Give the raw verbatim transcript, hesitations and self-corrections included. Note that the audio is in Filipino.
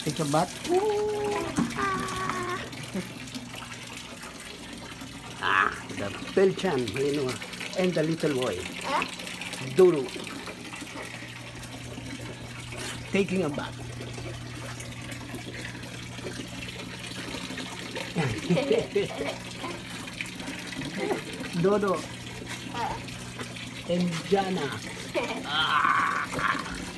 Take a bath. Ah, the Belgian Malinois and the little boy. Duru. Taking a bath. Dodo and Jana. Ah.